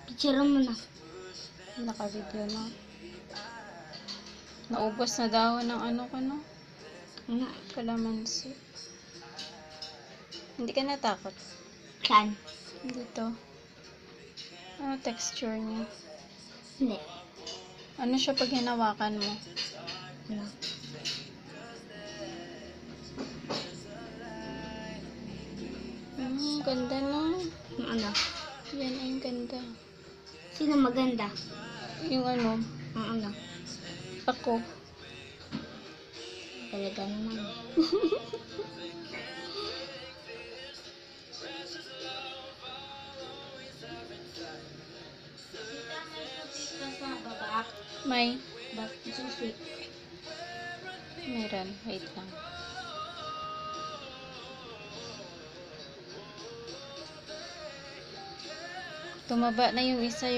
Picture mo na. Naka-video na. Naubos na dahon ng ano ko, no? Ano? Kalamansi. Hindi ka natakot? Saan? Dito. Ano texture niya? Hindi. Ano siya pag hinawakan mo? Ano? Ganda no? Ano? Yan ay ganda. Sino maganda? Yung ano, Ano? ako. Talaga naman. Sa baba. May, Bakit susi? meron. Wait lang. Tumaba na yung isa.